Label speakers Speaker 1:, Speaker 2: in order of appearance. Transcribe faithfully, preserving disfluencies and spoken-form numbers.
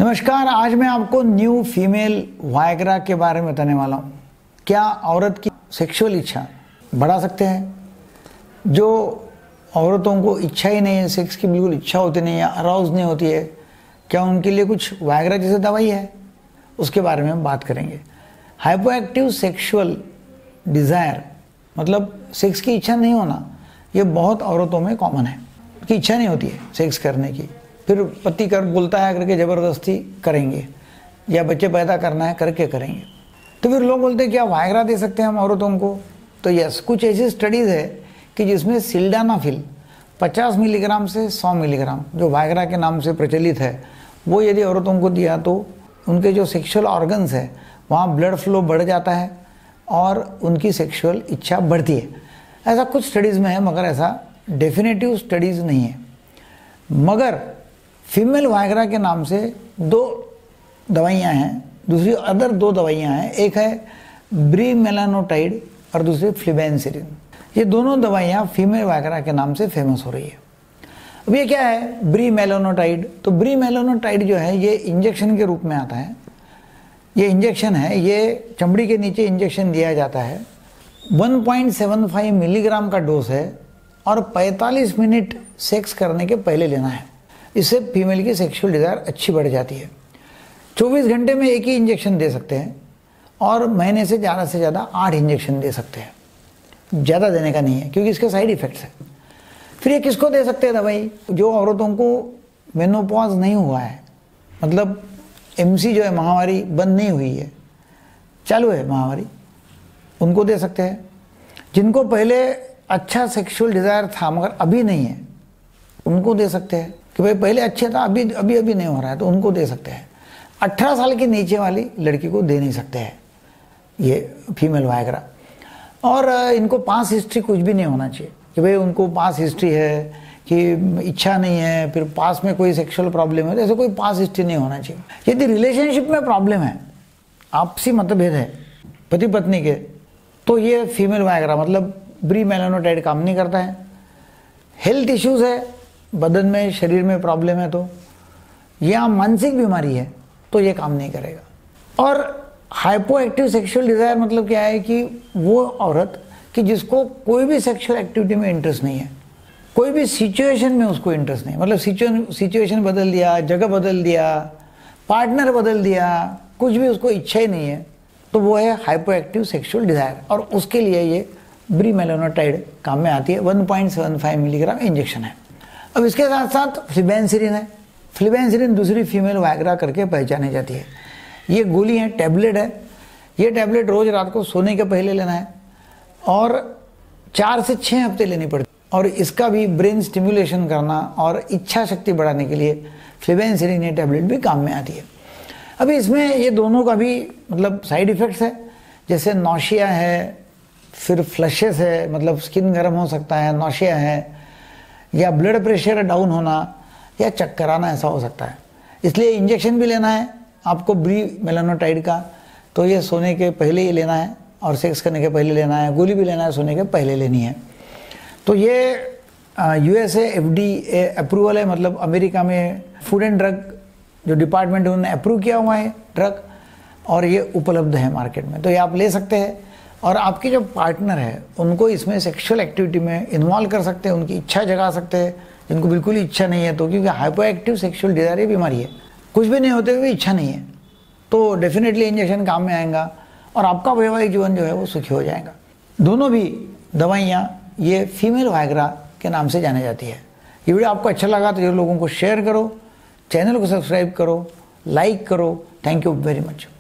Speaker 1: नमस्कार, आज मैं आपको न्यू फीमेल वायग्रा के बारे में बताने वाला हूँ। क्या औरत की सेक्सुअल इच्छा बढ़ा सकते हैं? जो औरतों को इच्छा ही नहीं है, सेक्स की बिल्कुल इच्छा होती नहीं है, अराउज नहीं होती है, क्या उनके लिए कुछ वायग्रा जैसे दवाई है? उसके बारे में हम बात करेंगे। हाइपो एक्टिव सेक्सुअल डिज़ायर मतलब सेक्स की इच्छा नहीं होना, ये बहुत औरतों में कॉमन है कि इच्छा नहीं होती है सेक्स करने की, फिर पति कर बोलता है करके ज़बरदस्ती करेंगे, या बच्चे पैदा करना है करके करेंगे। तो फिर लोग बोलते हैं क्या वायग्रा दे सकते हैं हम औरतों को? तो यस, कुछ ऐसी स्टडीज़ है कि जिसमें सिल्डेनाफिल पचास मिलीग्राम से सौ मिलीग्राम जो वायग्रा के नाम से प्रचलित है, वो यदि औरतों को दिया तो उनके जो सेक्सुअल ऑर्गन्स है वहाँ ब्लड फ्लो बढ़ जाता है और उनकी सेक्सुअल इच्छा बढ़ती है। ऐसा कुछ स्टडीज़ में है, मगर ऐसा डेफिनेटिव स्टडीज़ नहीं है। मगर फीमेल वायग्रा के नाम से दो दवाइयाँ हैं, दूसरी अदर दो दवाइयाँ हैं। एक है ब्रीमेलानोटाइड और दूसरी फ्लिबेंसिरिन। ये दोनों दवाइयाँ फीमेल वायग्रा के नाम से फेमस हो रही है। अब ये क्या है ब्रीमेलानोटाइड? तो ब्रीमेलानोटाइड जो है ये इंजेक्शन के रूप में आता है। ये इंजेक्शन है, ये चमड़ी के नीचे इंजेक्शन दिया जाता है। One point seven five milligram का डोज है और पैंतालीस मिनट सेक्स करने के पहले लेना है। इससे फीमेल की सेक्सुअल डिज़ायर अच्छी बढ़ जाती है। चौबीस घंटे में एक ही इंजेक्शन दे सकते हैं और महीने से ज़्यादा से ज़्यादा आठ इंजेक्शन दे सकते हैं। ज़्यादा देने का नहीं है क्योंकि इसके साइड इफ़ेक्ट्स हैं। फिर ये किसको दे सकते हैं दवाई? जो औरतों को मेनोपॉज नहीं हुआ है, मतलब एमसी जो है महावारी बंद नहीं हुई है, चालू है महावारी, उनको दे सकते हैं। जिनको पहले अच्छा सेक्सुअल डिज़ायर था मगर अभी नहीं है, उनको दे सकते हैं कि भाई पहले अच्छे था, अभी अभी अभी नहीं हो रहा है, तो उनको दे सकते हैं। अठारह साल के नीचे वाली लड़की को दे नहीं सकते हैं ये फीमेल वायग्रा। और इनको पास हिस्ट्री कुछ भी नहीं होना चाहिए कि भाई उनको पास हिस्ट्री है कि इच्छा नहीं है, फिर पास में कोई सेक्सुअल प्रॉब्लम है, ऐसे कोई पास हिस्ट्री नहीं होना चाहिए। यदि रिलेशनशिप में प्रॉब्लम है, आपसी मतभेद है पति पत्नी के, तो ये फीमेल वायग्रा मतलब ब्रीमेलानोटाइड काम नहीं करता है। हेल्थ इश्यूज़ है, बदन में शरीर में प्रॉब्लम है तो, या मानसिक बीमारी है तो ये काम नहीं करेगा। और हाइपो एक्टिव सेक्सुअल डिज़ायर मतलब क्या है कि वो औरत कि जिसको कोई भी सेक्सुअल एक्टिविटी में इंटरेस्ट नहीं है, कोई भी सिचुएशन में उसको इंटरेस्ट नहीं, मतलब सिचुएशन बदल दिया, जगह बदल दिया, पार्टनर बदल दिया, कुछ भी उसको इच्छा ही नहीं है, तो वो है हाइपो एक्टिव सेक्सुअल डिज़ायर। और उसके लिए ये ब्रीमेलानोटाइड काम में आती है। One point seven five milligram injection है। अब इसके साथ साथ फ्लिबेंसिरिन है। फ्लिबेंसिरिन दूसरी फीमेल वायग्रा करके पहचानी जाती है। ये गोली है, टैबलेट है। ये टैबलेट रोज़ रात को सोने के पहले लेना है और चार से छः हफ्ते लेनी पड़ती है। और इसका भी ब्रेन स्टिमुलेशन करना और इच्छा शक्ति बढ़ाने के लिए फ्लिबेंसिरिन ये टैबलेट भी काम में आती है। अभी इसमें ये दोनों का भी मतलब साइड इफ़ेक्ट्स है, जैसे नौशिया है, फिर फ्लशेस है, मतलब स्किन गर्म हो सकता है, नौशिया है, या ब्लड प्रेशर डाउन होना, या चक्कर आना, ऐसा हो सकता है। इसलिए इंजेक्शन भी लेना है आपको ब्रीमेलानोटाइड का, तो ये सोने के पहले ही लेना है और सेक्स करने के पहले लेना है। गोली भी लेना है, सोने के पहले लेनी है। तो ये यूएसए एफडीए अप्रूवल है, मतलब अमेरिका में फूड एंड ड्रग जो डिपार्टमेंट है उन्होंने अप्रूव किया हुआ है ड्रग, और ये उपलब्ध है मार्केट में, तो ये आप ले सकते हैं। और आपके जो पार्टनर है उनको इसमें सेक्सुअल एक्टिविटी में इन्वॉल्व कर सकते हैं, उनकी इच्छा जगा सकते हैं, जिनको बिल्कुल ही इच्छा नहीं है तो, क्योंकि हाइपो एक्टिव सेक्सुअल डिज़ायर ये बीमारी है, कुछ भी नहीं होते हुए इच्छा नहीं है, तो डेफिनेटली इंजेक्शन काम में आएगा और आपका वैवाहिक जीवन जो है वो सुखी हो जाएगा। दोनों भी दवाइयाँ ये फीमेल वायग्रा के नाम से जानी जाती है। ये वीडियो आपको अच्छा लगा तो जो लोगों को शेयर करो, चैनल को सब्सक्राइब करो, लाइक करो। Thank you very much.